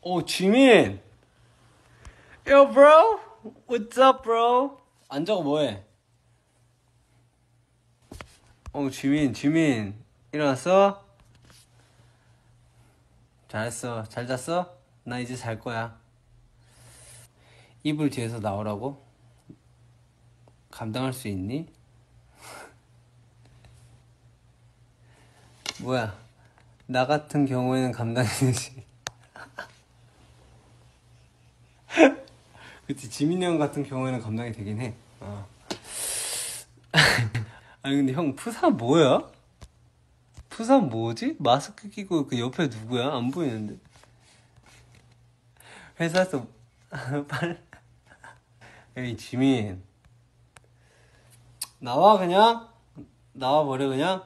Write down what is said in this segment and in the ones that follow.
지민! Yo, bro! What's up, bro? 앉아가 뭐해? 지민. 일어났어? 잘했어. 잘 잤어? 나 이제 잘 거야. 이불 뒤에서 나오라고? 감당할 수 있니? 뭐야? 나 같은 경우에는 감당이지. 그치, 지민이 형 같은 경우에는 감당이 되긴 해. 아니, 근데 형, 푸사 뭐야? 푸사 뭐지? 마스크 끼고 그 옆에 누구야? 안 보이는데. 회사에서, 빨리. 에이, 지민. 나와, 그냥? 나와버려, 그냥?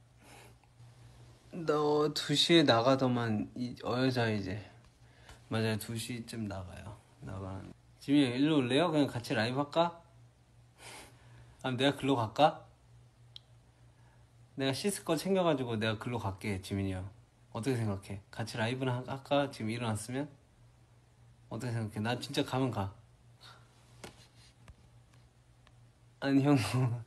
너 2시에 나가더만, 여자 이제. 맞아요, 2시쯤 나가요. 지민이 형, 일로 올래요? 그냥 같이 라이브 할까? 아니, 내가 글로 갈까? 내가 씻을 거 챙겨가지고 내가 글로 갈게, 지민이 형. 어떻게 생각해? 같이 라이브나 할까? 지금 일어났으면? 어떻게 생각해? 나 진짜 가면 가. 아니, 형.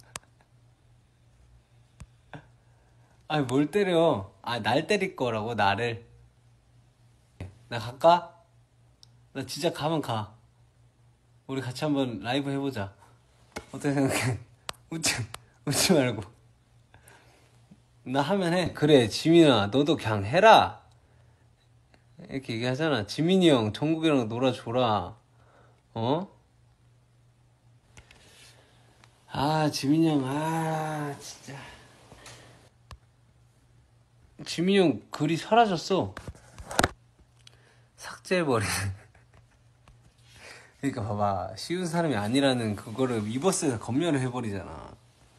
아니, 뭘 때려? 날 때릴 거라고, 나를. 나 갈까? 나 진짜 가면 가. 우리 같이 한번 라이브 해보자. 어떻게 생각해? 웃지 말고. 나 하면 해. 그래, 지민아, 너도 그냥 해라. 이렇게 얘기하잖아. 지민이 형, 정국이랑 놀아줘라. 어? 지민이 형, 진짜. 지민이 형 글이 사라졌어. 삭제해버리네. 그러니까 봐봐, 쉬운 사람이 아니라는 그거를 위버스에서 검열을 해버리잖아.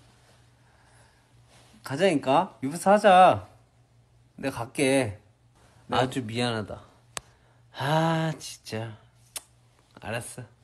가자니까. 위버스 하자. 내가 갈게. 아주 미안하다. 진짜. 알았어.